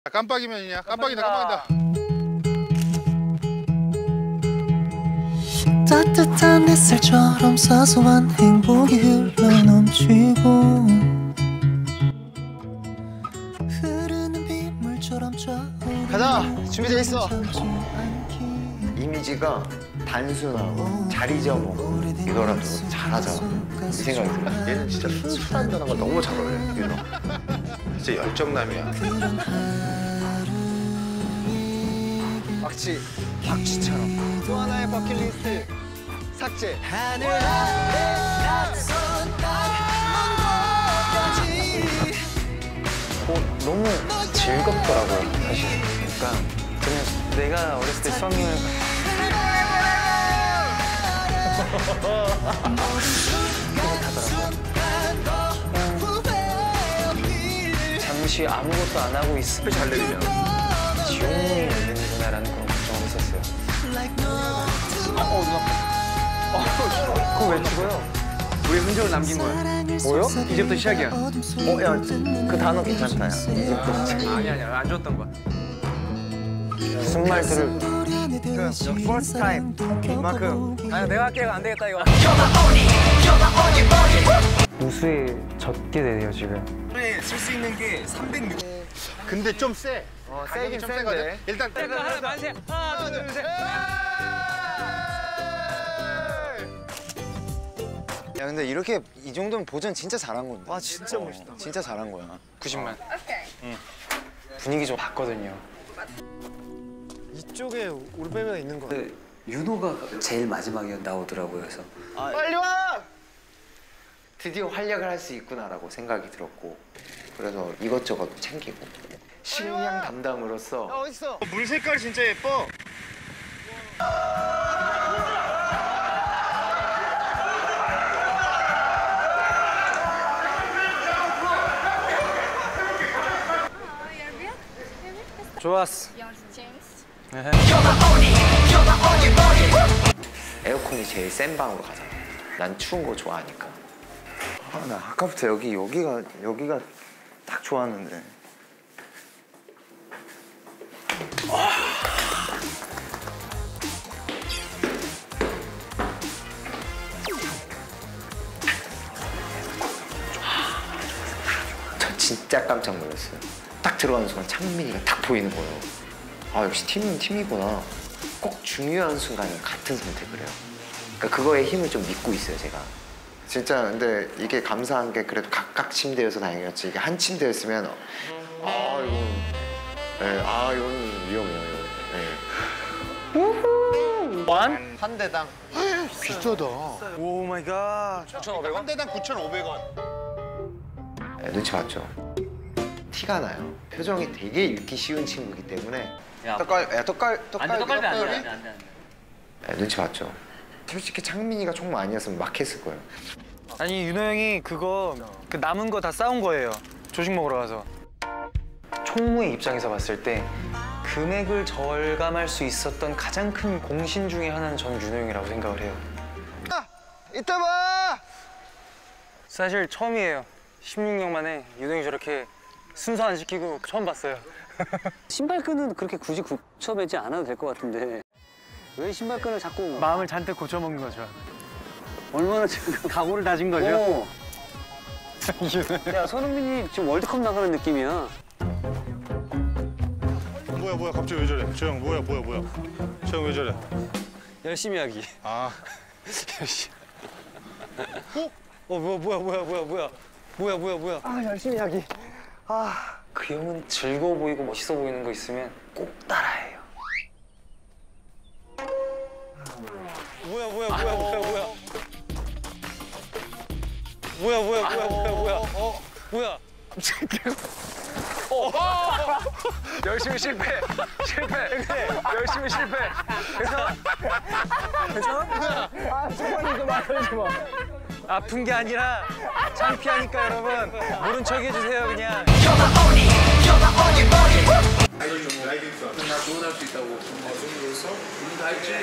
깜빡이면이냐? 깜빡이다, 깜빡이다. 따뜻한 햇살처럼 사소한 행복이 흘러넘치고 흐르는 빗물처럼 가자! 준비돼 있어! 이미지가 단순하고 잘 잊어먹고 이거라도 잘하자 이 생각이 들어요. 얘는 진짜 순수한다는 거 너무 잘 어울려, 윤호. 진짜 열정남이야. 마치 박쥐처럼 또 하나의 버킷리스트 삭제. 하늘 아래 낯선 너무 즐겁더라고요, 사실. 그러니까 그냥 내가 어렸을 때 수학여행 잠시 아무것도 안 하고 있으면 잘 내리냐. 지옥문이 열리는구나라는 그런 걱정을 했었어요. 그거 왜 찍어요? 우리 흔적을 남긴 거야. 뭐요? 이제부터 시작이야. 야, 그 단어 괜찮다. 야. 이제부터 아니야, 안 좋았던 거야. 무슨 말들을 first time 이만큼. 아니 내가 할게. 안 되겠다 이거. 누수에 젖게 되네요 지금. 그래, 쓸 수 있는 게 360. 근데 좀 세. 세긴 좀 센데. 세거든. 일단 하나 만세. 하나 둘 셋. 야, 근데 이렇게 이 정도면 보전 진짜 잘한 건데. 와 진짜 멋있다. 진짜 잘한 거야. 90만. 응. 분위기 좀 봤거든요. 이쪽에 올빼미가 있는 거. 윤호가 제일 마지막에 나오더라고요. 그래서 빨리 와! 드디어 활약을 할 수 있구나라고 생각이 들었고 그래서 이것저것 챙기고 식량 담당으로서 어딨어? 물 색깔이 진짜 예뻐. 좋았어. 에어컨이 제일 센 방으로 가자. 난 추운 거 좋아하니까. 나 아까부터 여기가 딱 좋았는데. 저 진짜 깜짝 놀랐어요. 딱 들어가는 순간 창민이가 딱 보이는 거예요. 아, 역시 팀은 팀이구나. 꼭 중요한 순간에 같은 선택을 해요. 그러니까 그거에 힘을 좀 믿고 있어요, 제가. 진짜 근데 이게 감사한 게 그래도 각각 침대여서 다행이었지. 이게 한 침대였으면 이건 위험해요, 이거. 네. 한 대당. 비싸다. 오 마이 갓. 9,500원? 한 대당 9,500원. 네, 눈치 봤죠? 티가 나요. 표정이 되게 읽기 쉬운 친구이기 때문에. 떡갈비 안돼. 네, 눈치 봤죠? 솔직히 창민이가 총 아니었으면 막 했을 거예요. 아니 윤호 형이 그거 그 남은 거 다 싸운 거예요. 조식 먹으러 가서. 총무의 입장에서 봤을 때 금액을 절감할 수 있었던 가장 큰 공신 중에 하나는 저는 윤호 형이라고 생각을 해요. 이따 봐! 사실 처음이에요. 16년 만에 윤호 형이 저렇게 순서 안 시키고 처음 봤어요. 신발끈은 그렇게 굳이 굳혀매지 않아도 될 것 같은데 왜 신발끈을 자꾸 마음을 잔뜩 고쳐먹는 거죠. 얼마나 지금 각오를 다진 거죠. 야 손흥민이 지금 월드컵 나가는 느낌이야. 뭐야, 갑자기 왜 저래? 저 형, 뭐야. 저 형 왜 저래? 열심히 하기. 아. 열심히. 뭐야. 아 열심히 하기. 그 형은 즐거워 보이고 멋있어 보이는 거 있으면 꼭 따라해요. 뭐야. 열심히 실패. 열심히 실패. 그래서 아픈 게 아니라 창피하니까 여러분 모른 척 해주세요 그냥. 나 조언할 수 있다고. 정도에서 우리 다 했지.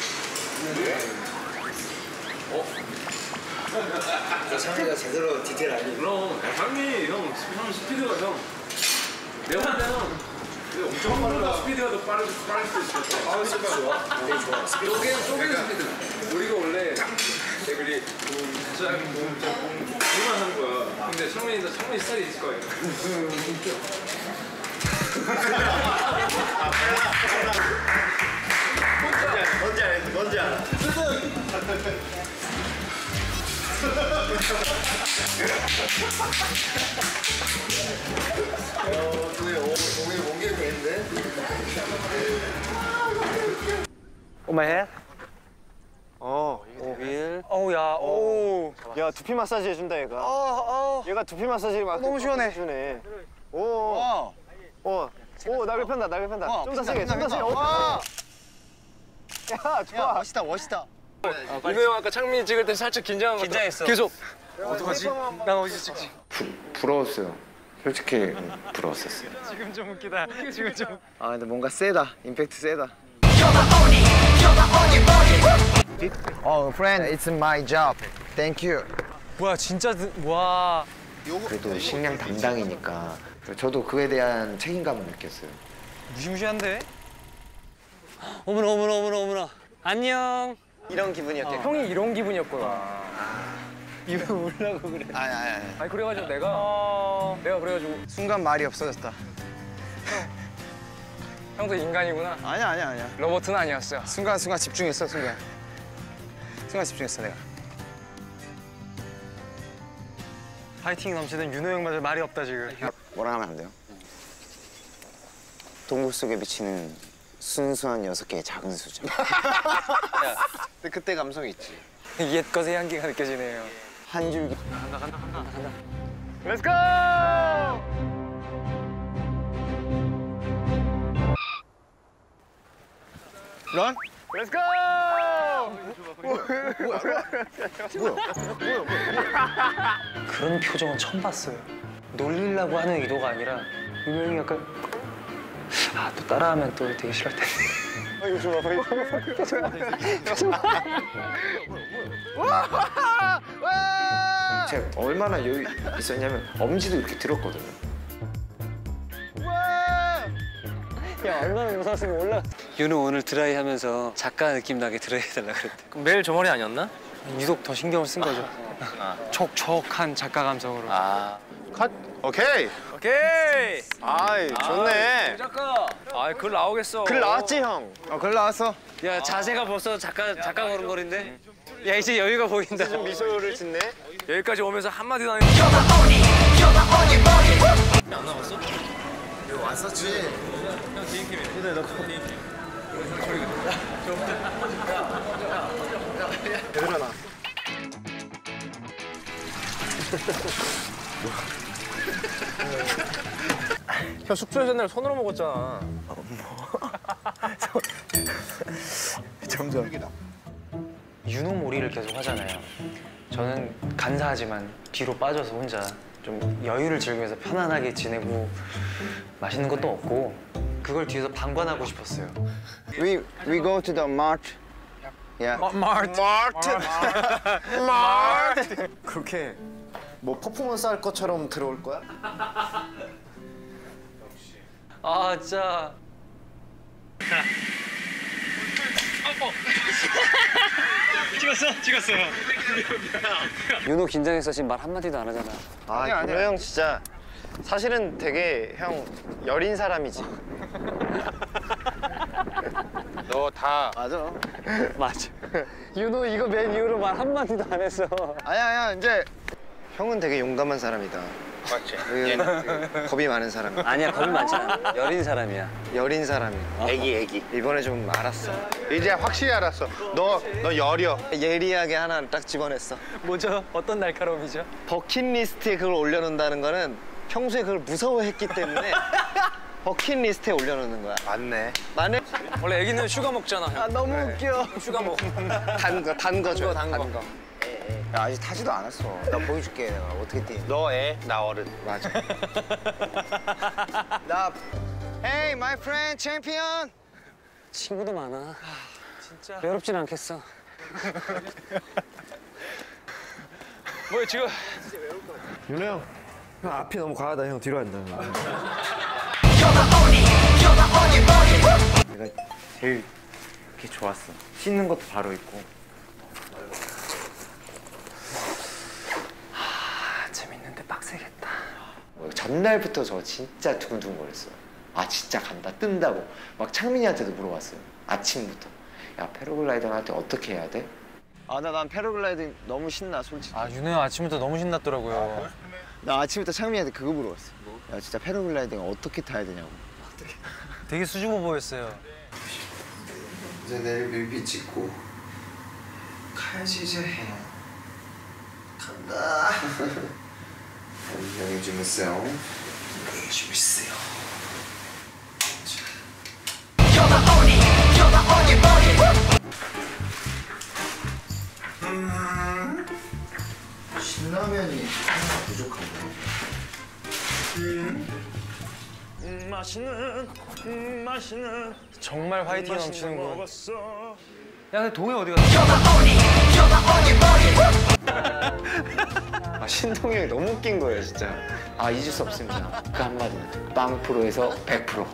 창민이가 제대로 디테일 알고. 그럼 상민이 형 스피드가 형. 내가 볼 때는 저보다 스피드가 더 빠를 수 있어. 스피드 좋아. 쪼개는 스피드. 우리가 원래 레벨이 공만 하는 거야. 근데 창민이 스타일이 있을 거예요. 뭔지 알아. On my head? 윌. 어우 야, 오. 야 두피 마사지 해준다 얘가. 얘가 두피 마사지 막. 너무 시원해. 해주네. 오. 날개 편다 날개 편다. 좀 더 세게 좀 더 세게. 야 좋아. 멋있다. 이노 형 아까 창민이 찍을 때 살짝 긴장한 거 긴장했어. 계속. 어떡하지? 난 어디서 찍지? 부러웠어요. 솔직히 부러웠었어요. 지금 좀 웃기다. 지금 좀. 아 근데 뭔가 세다. 임팩트 세다. Friend, it's my job. Thank you. 뭐야 진짜 와. 그래도 식량 담당이니까 저도 그에 대한 책임감을 느꼈어요. 무시무시한데? 어머나. 안녕. 이런 기분이었겠. 형이 이런 기분이었구나. 입에 울라고 그래. 아니 그래가지고 내가 그래가지고 순간 말이 없어졌다. 형도 인간이구나. 아니야. 로봇은 아니었어. 순간 집중했어 순간 집중했어 내가. 파이팅 넘치는 윤호 형마저 말이 없다 지금. 뭐라 하면 안 돼요? 동굴 속에 비치는 순수한 6개의 작은 수저. 근데 그때 감성이 있지. 옛것의 향기가 느껴지네요. 한 줄기. Let's go! 런? Let's go! 그런 표정은 처음 봤어요. 놀리려고 하는 의도가 아니라 윤호 형이 약간 또 따라하면 또 되게 싫을 텐데. 이거 좀 봐봐. 제가 얼마나 여유 있었냐면 엄지도 이렇게 들었거든요. 야 얼마나 무서웠으면 올라. 윤호 오늘 드라이 하면서 작가 느낌 나게 드라이 해달라 그랬대. 매일 저 머리 아니었나? 유독 더 신경을 쓴 거죠. 촉촉한 작가 감성으로. 컷. 오케이. 오케이! 아이 좋네. 작가! 글 나오겠어. 글 나왔지 형? 글 나왔어. 야 자세가 벌써 작가 걸음걸인데. 야 이제 여유가 보인다. 좀 미소를 짓네. 여기까지 오면서 한마디도 안 했는데. 안 나왔어? 왔었지. 얘들아. 형 숙소에서 옛날에 손으로 먹었잖아. 점점. 유노몰이를 계속 하잖아요. 저는 간사하지만 뒤로 빠져서 혼자 좀 여유를 즐기면서 편안하게 지내고 맛있는 것도 없고 그걸 뒤에서 방관하고 싶었어요. We go to the mart. Yeah. 마트. Mart. 그렇게 뭐 퍼포먼스 할 것처럼 들어올 거야? 아 진짜. 찍었어요. 윤호 긴장해서 지금 말 한마디도 안 하잖아. 아니 형 진짜 사실은 되게 형 여린 사람이지. 너 다 맞아. 맞아. 윤호 이거 맨 이후로 말 한마디도 안 했어. 아니야 이제 형은 되게 용감한 사람이다. 맞지? 얘는 되게 겁이 많은 사람. 아니야 겁이 많잖아. 여린 사람이야. 여린 사람이야. 애기. 이번에 좀 알았어. 이제 확실히 알았어. 너 여려. 예리하게 하나 딱 집어냈어. 뭐죠? 어떤 날카로움이죠? 버킷리스트에 그걸 올려놓는다는 거는 평소에 그걸 무서워했기 때문에 버킷리스트에 올려놓는 거야. 맞네. 나는 원래 애기는 슈가 먹잖아. 형. 너무 웃겨. 슈가 먹. 단 거 줘. 단 거. 야, 아직 타지도 않았어. 나 보여줄게, 내가 어떻게 뛰. 너 애, 나 어른. 맞아. 나, Hey, my friend, champion. 친구도 많아. 진짜. 외롭진 않겠어. 뭐야 지금? 윤호 형 앞이 너무 과하다. 형 뒤로 앉아. 제일 그게 좋았어. 씻는 것도 바로 있고. 재밌는데 빡세겠다. 전날부터 저 진짜 두근두근거렸어요. 아 진짜 간다, 뜬다고. 막 창민이한테도 물어봤어요. 아침부터. 야 패러글라이딩 할 때 어떻게 해야 돼? 아, 난 패러글라이딩 너무 신나, 솔직히. 아 윤호 형 아침부터 너무 신났더라고요. 나 아침부터 창민이한테 그거 물어봤어. 야, 진짜 패러글라이딩 어떻게 타야 되냐고. 되게 수줍어 보였어요. 이제 내일 뮤비 찍고 가야지 이제. 간다. 안녕히 주무세요. 안녕히 주무세요. 신라면이 하나 부족한데. 맛있는 정말 화이팅 넘치는군. 야 근데 동해 어디 갔어? 아 신동이 형이 너무 웃긴 거예요 진짜. 아 잊을 수 없습니다. 그 한마디는 빵 프로에서 100%.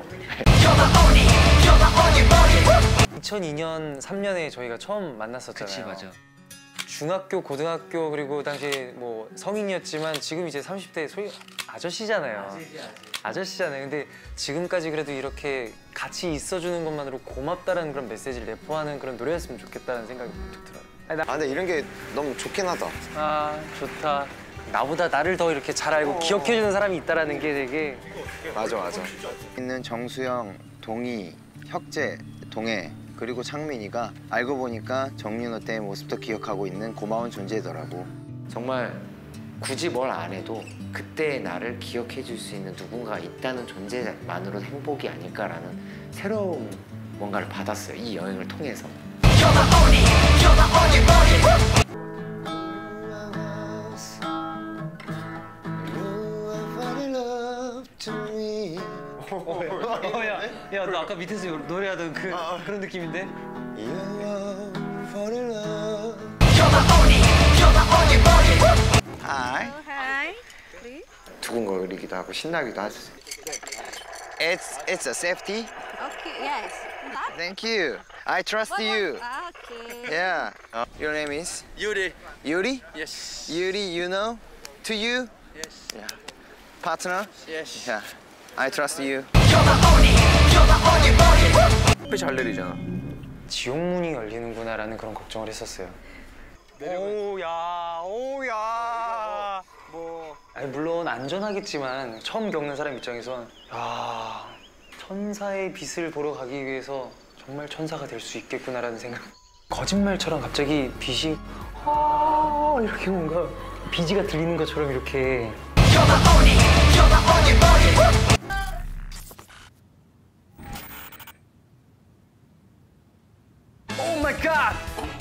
2002년, 3년에 저희가 처음 만났었잖아요. 그치 맞아. 중학교, 고등학교 그리고 당시 뭐 성인이었지만 지금 이제 30대 소위 아저씨잖아요. 아저씨잖아요. 근데 지금까지 그래도 이렇게 같이 있어주는 것만으로 고맙다라는 그런 메시지를 내포하는 그런 노래였으면 좋겠다는 생각이 들어요. 아, 근데 이런 게 너무 좋긴 하다. 아 좋다. 나보다 나를 더 이렇게 잘 알고 기억해주는 사람이 있다라는 게 되게 맞아. 있는 정수영, 동희, 혁재, 동해, 그리고 창민이가 알고 보니까 정윤호 때의 모습도 기억하고 있는 고마운 존재더라고. 정말 굳이 뭘 안 해도 그때의 나를 기억해 줄 수 있는 누군가가 있다는 존재만으로도 행복이 아닐까라는 새로운 뭔가를 받았어요. 이 여행을 통해서. 야, 너 아까 밑에서 노래하던 그런 느낌인데? Hi. 두근거리기도 하고 신나기도 하죠. It's a safety. Okay, yes. That? Thank you. I trust you. Okay. Yeah. Your name is? Yuri. Yuri? Yes. Yuri, you know? To you? Yes. Yeah. Partner? Yes. Yeah. I trust you. 잘 내리잖아. 지옥문이 열리는구나라는 그런 걱정을 했었어요. 오야. 뭐 아니, 물론 안전하겠지만 처음 겪는 사람 입장에선 야 천사의 빛을 보러 가기 위해서 정말 천사가 될 수 있겠구나라는 생각. 거짓말처럼 갑자기 빛이 이렇게 뭔가 비지가 들리는 것처럼 이렇게. 오 마이 갓!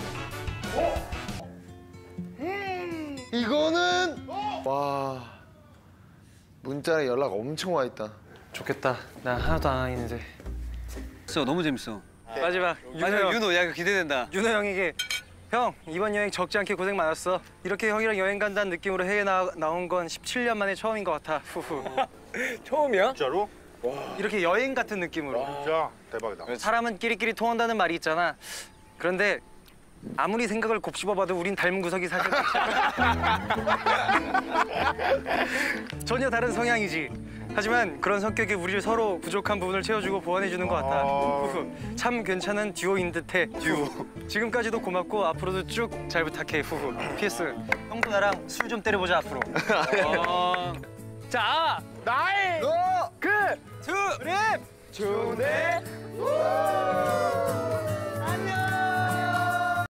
이거는 와 문자에 연락 엄청 와 있다. 좋겠다. 나 하나도 안 하는데. 너무 재밌어. 마지막 윤호, 야 이거 기대된다. 윤호 형에게 형 이번 여행 적지 않게 고생 많았어. 이렇게 형이랑 여행 간다는 느낌으로 해외 나온 건 17년 만에 처음인 것 같아. 후후. 처음이야? 진짜로? 이렇게 여행 같은 느낌으로. 진짜 대박이다. 사람은 끼리끼리 통한다는 말이 있잖아. 그런데 아무리 생각을 곱씹어봐도 우린 닮은 구석이 사실 전혀 다른 성향이지. 하지만 그런 성격이 우리를 서로 부족한 부분을 채워주고 보완해주는 것 같아. 후후. 참 괜찮은 듀오인 듯해. 듀오. 지금까지도 고맙고 앞으로도 쭉 잘 부탁해. 후후. PS. 형도 나랑 술 좀 때려보자 앞으로. 자, 나의 그 랩 좋네.